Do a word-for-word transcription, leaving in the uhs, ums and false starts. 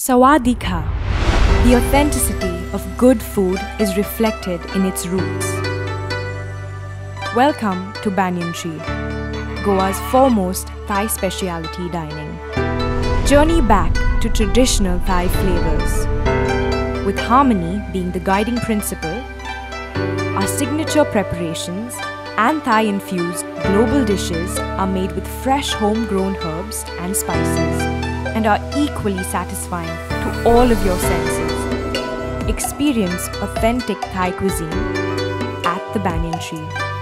Sawadee-kha. The authenticity of good food is reflected in its roots. Welcome to Banyan, Goa's foremost Thai specialty dining. Journey back to traditional Thai flavors. With harmony being the guiding principle, our signature preparations and Thai-infused global dishes are made with fresh homegrown herbs and spices and are equally satisfying to all of your senses. Experience authentic Thai cuisine at the Banyan Tree.